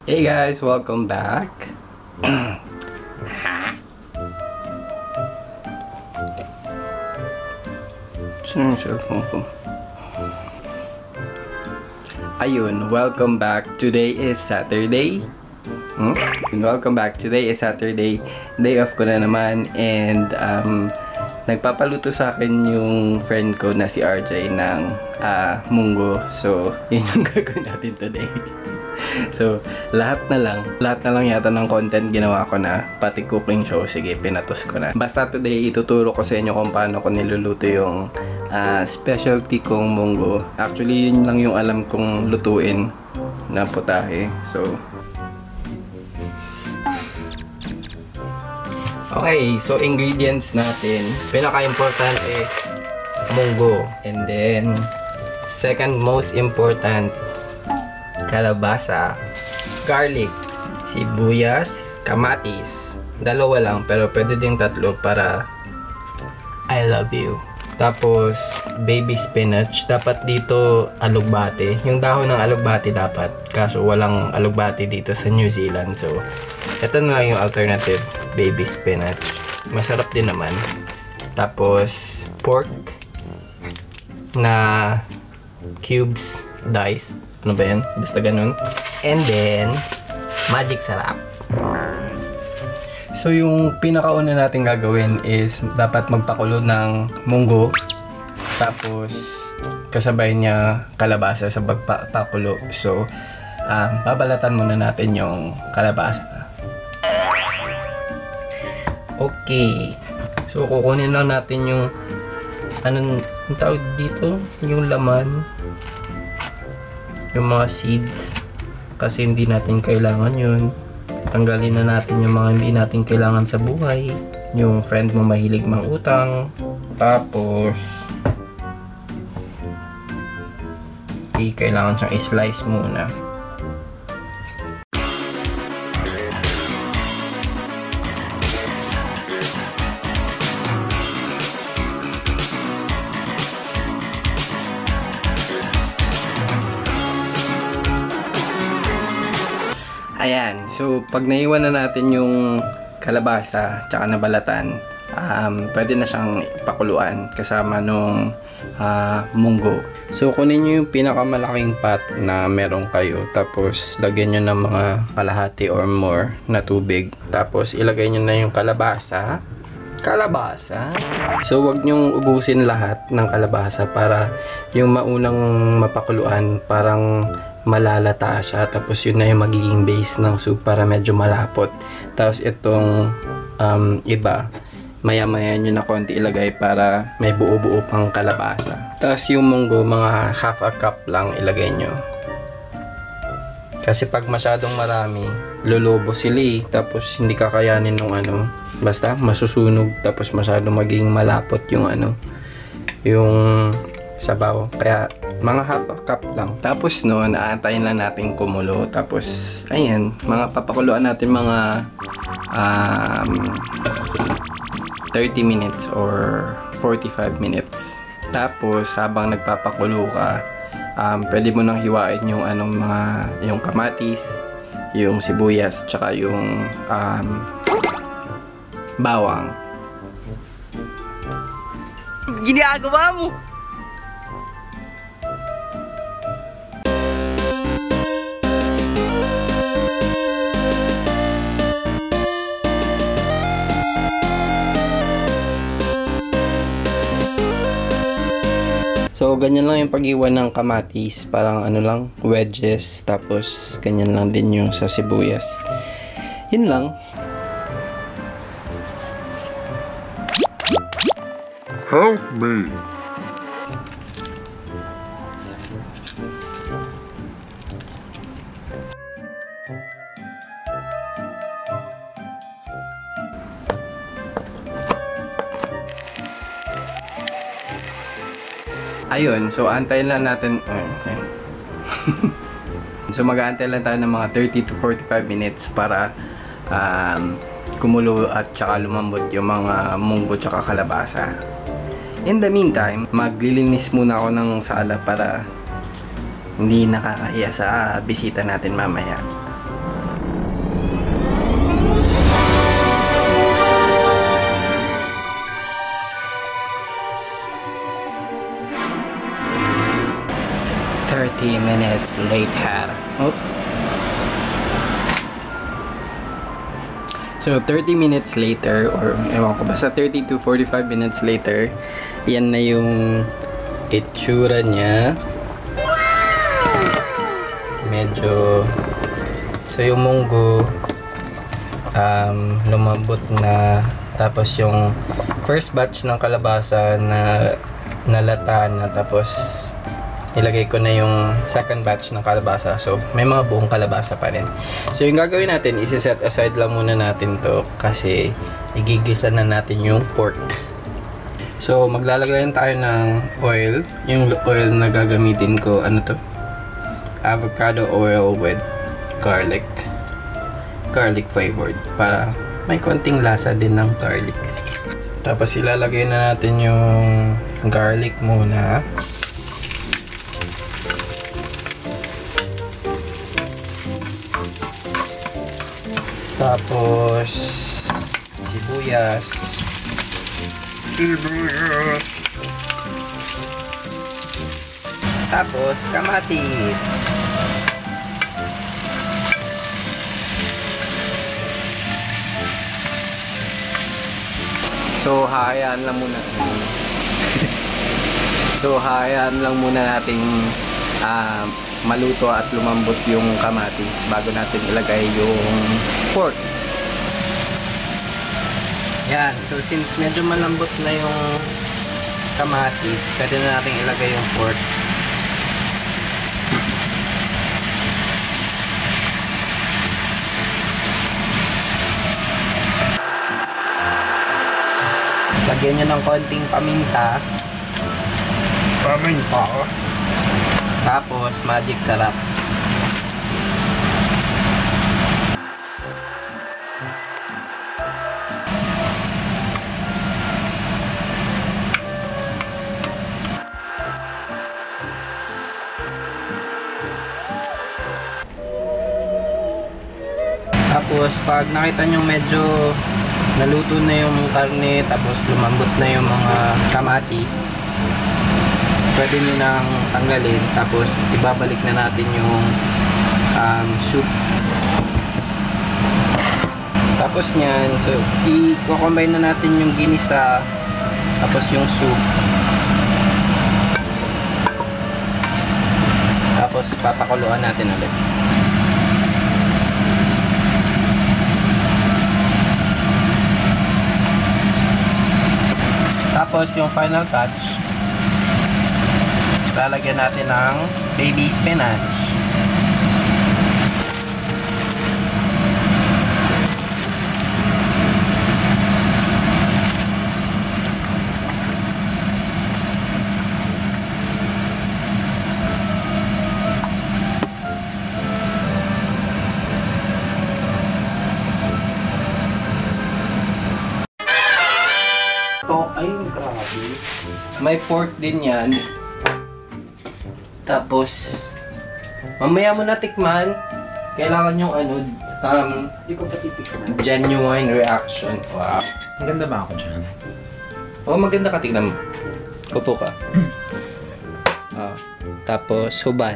Hey guys, welcome back. Saan yung cellphone ko? Ayun, welcome back. Today is Saturday. Welcome back. Today is Saturday. Day off ko na naman. And nagpapaluto sa akin yung friend ko na si RJ ng munggo. So, yun yung gagawin natin today. So, lahat na lang yata ng content ginawa ko na, pati cooking show, sige, pinatos ko na. Basta today, ituturo ko sa inyo kung paano ko niluluto yung specialty kong munggo. Actually, yun lang yung alam kong lutuin na putahe. So, okay, so ingredients natin. Pinaka-importante, munggo. And then, second most important, kalabasa, garlic, sibuyas, kamatis. Dalawa lang, pero pwede ding tatlo para I love you. Tapos, baby spinach. Dapat dito alugbate. Yung dahon ng alugbate dapat. Kaso walang alugbate dito sa New Zealand. So, ito na lang yung alternative. Baby spinach. Masarap din naman. Tapos, pork na cubes, diced. Ano ba yan? Basta ganun. And then, magic sarap. So, yung pinakauna natin gagawin is dapat magpakulo ng munggo. Tapos, kasabay niya kalabasa sa pagpakulo. So, babalatan muna natin yung kalabasa. Okay. So, kukunin lang natin yung anong tawag dito? Yung laman. Yung mga seeds. Kasi hindi natin kailangan yun. Tanggalin na natin yung mga hindi natin kailangan sa buhay. Yung friend mo mahilig mangutang. Tapos, kailangan siyang i-slice muna. Ayan, so pag naiwan na natin yung kalabasa tsaka nabalatan, pwede na siyang pakuluan kasama nung munggo. So kunin nyo yung pinakamalaking pot na meron kayo, tapos lagyan nyo ng mga kalahati or more na tubig, tapos ilagay nyo na yung kalabasa. So wag nyong ubusin lahat ng kalabasa para yung maunang mapakuluan parang malalata siya, tapos yun na yung magiging base ng soup para medyo malapot. Tapos itong iba, maya-maya nyo na konti ilagay para may buo-buo pang kalabasa. Tapos yung munggo, mga half a cup lang ilagay nyo. Kasi pag masyadong marami, lulubo sila eh. Tapos hindi kakayanin nung basta masusunog, tapos masyadong magiging malapot yung yung sabaw. Kaya mga half a cup lang. Tapos noon, aantayin lang natin kumulo. Tapos, ayan, papakuluan natin mga 30 minutes or 45 minutes. Tapos, habang nagpapakulo ka, pwede mo nang hiwain yung yung kamatis, yung sibuyas, tsaka yung bawang. Ginagawa mo! So, ganyan lang yung pag-iwan ng kamatis. Parang lang, wedges. Tapos, ganyan lang din yung sa sibuyas. Yun lang. Help me! Ayun, so antayin lang natin. Okay. So mag-aantay lang tayo ng mga 30 to 45 minutes para kumulo at saka lumambot yung mga munggo tsaka kalabasa. In the meantime, maglilinis muna ako ng sala para hindi nakakahiya sa bisita natin mamaya. minutes later. Oh. So, 30 minutes later, or ewan ko, basta 30 to 45 minutes later, yan na yung itsura niya. Medyo, so yung munggo, lumambot na. Tapos yung first batch ng kalabasa na nalata na, tapos ilagay ko na yung second batch ng kalabasa. So, may mga buong kalabasa pa rin. So, yung gagawin natin, isi-set aside lang muna natin to kasi igigisa na natin yung pork. So, maglalagay tayo ng oil. Yung oil na gagamitin ko, ano to? Avocado oil with garlic. Garlic flavored. Para may konting lasa din ng garlic. Tapos, ilalagay na natin yung garlic muna. Tapos, sibuyas. Tapos, kamatis. So, hayaan lang muna. Nating maluto at lumambot yung kamatis bago natin ilagay yung pork. Yan. So, since medyo malambot na yung kamatis, pwede na natin ilagay yung pork. Lagyan nyo ng konting paminta. Tapos, magic sarap. Tapos, pag nakita nyo medyo naluto na yung karne, tapos lumambot na yung mga kamatis, pwede nyo nang tanggalin. Tapos, ibabalik na natin yung soup. Tapos nyan, so, i-combine na natin yung ginisa, tapos yung soup. Tapos, papakuluan natin ulit. Tapos, yung final touch, lalagyan natin ng baby spinach. Ay, grabe. May pork din yan. Tapos, mamaya mo na tikman. Kailangan yung ano, Hindi ko pati tikman. genuine reaction. Wow. Maganda ba ako dyan? Oh, maganda ka, tignan mo. Upo ka. Tapos, hubad.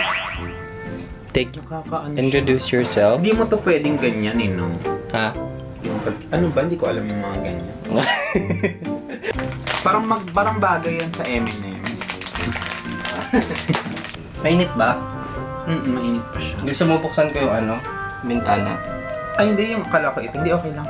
Introduce yourself. Hindi mo to pwedeng ganyan eh, no? Ha? Ano ba? Hindi ko alam yung mga ganyan. Parang bagay yan sa M&M's. Mainit ba? Mainit pa siya. Gusto mo buksan ko yung ano? Bintana. Ay, hindi. Yung akala ko ito. Hindi, okay lang.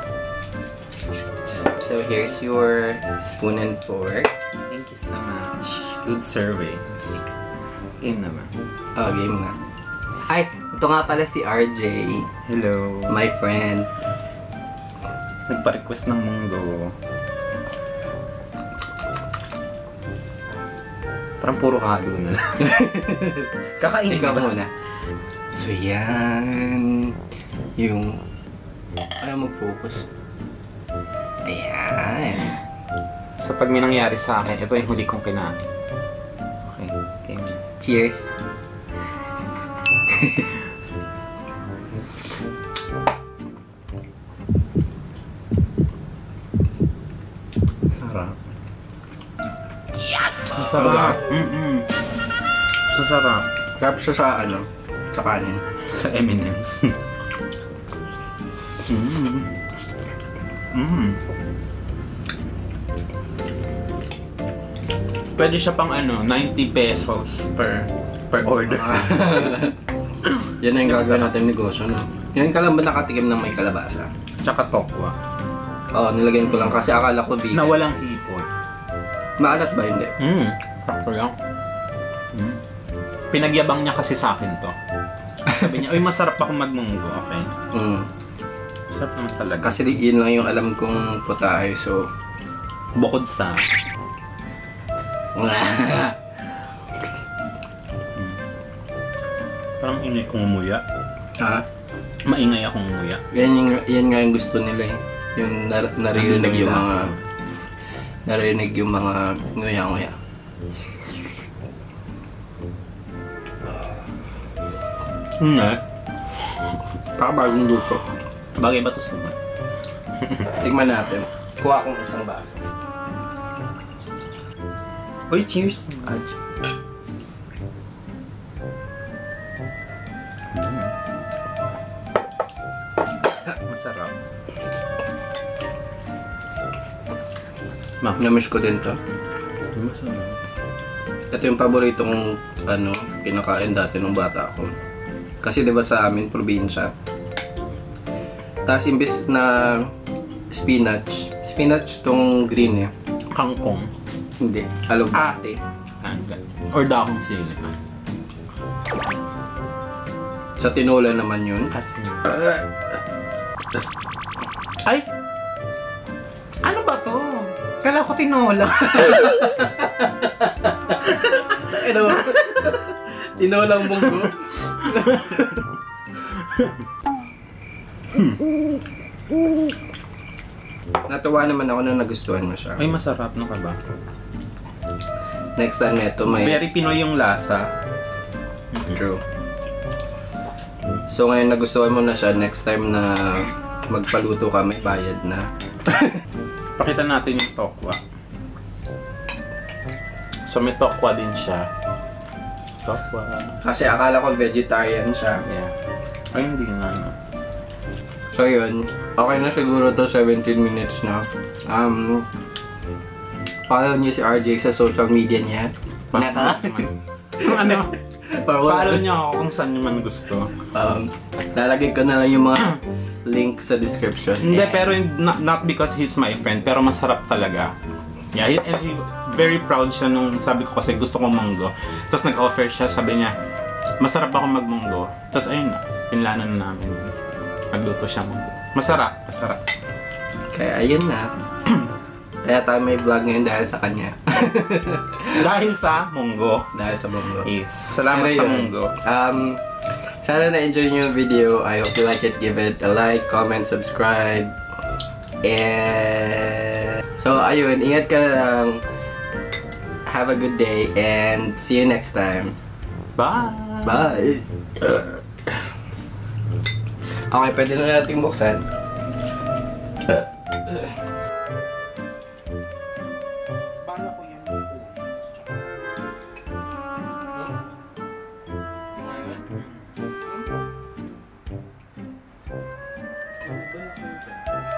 So, here's your spoon and fork. Thank you so much. Good servings. Game naman. Oh, game na. Ay, ito nga pala si RJ. Hello. My friend. Nagpa-request ng munggo. Parang puro halo na lang. Kakainin Ikaw ba? muna. So, yan. Yung... Ayaw mag-focus. Ayan. So, pag may nangyari sa akin, ito yung huli kong kinain. Okay. Okay. Cheers. Sarap. Masarap. Sasarap. Sarap siya sa ano, sa kanin. Sa M&M's. Pwede siya pang ano, 90 pesos per order. Yan na yung gagawin natin negosyo, no? Yan ka lang ba nakatikim ng may kalabasa? Tsaka tokwa. Oo, nilagyan ko lang kasi akala ko vegan. Na walang hipon. Maalat ba? Hindi. Sakto lang. Pinagyabang niya kasi sa akin to. Sabi niya, uy, masarap ako magmunggo, okay? Masarap naman talaga. Kasi yun lang yung alam kong putahe, so... Bukod sa... Parang ingay kong umuya. Ha? Maingay akong umuya. Yan nga yung gusto nila eh. Yung naririnig yung mga... Narinig yung mga nguya-nguya. Bagong luto. Bagay ba ito sa mga? Tingnan natin. Kuha akong isang baso. Uy, cheers! Masarap. Namiss ko din to. Masarap. Ito yung paborito kong ano, kinakain dati nung bata ako. Kasi 'di ba sa amin probinsya. Tapos imbes na spinach tong green eh. Kangkong. Hindi, alugbate. Or dakong sili. Sa tinola naman yun. Ay! Ano ba to? Kala ko tinola. Ano? Tinolang munggo. Natuwa naman ako na nagustuhan mo siya. Ay, masarap. No ka ba? Next time neto may... Very Pinoy yung lasa. True. So ngayon nagustuhan mo na siya, next time na magpaluto ka may bayad na. Pakita natin yung tokwa. So may tokwa din siya. Tokwa. Kasi akala ko vegetarian siya. Yeah. Ay, hindi na. No? So yun, okay na siguro to 17 minutes na. Follow niyo si RJ sa social media niya. Ano? Follow niyo ako kung saan niyo man gusto. Lalagay ko na lang yung mga link sa description. Hindi, pero not because he's my friend, pero masarap talaga. Yeah, and he very proud siya nung sabi ko kasi gusto kong munggo. Tapos nag-offer siya, sabi niya, masarap ako magmunggo. Tapos ayun na, pinlanan na namin. Nagluto siya munggo. Masarap, masarap. Kaya ayun na. Kaya tayo may vlog ngayon dahil sa kanya. Dahil sa munggo. Dahil sa munggo. Yes. Salamat Pero sa yun, munggo. sana na-enjoy nyo yung video. I hope you like it. Give it a like, comment, subscribe. And... So, ayun. Ingat ka lang. Have a good day. And see you next time. Bye! Bye! Okay, pwede na natin buksan. Paano ko yan? Ngayon?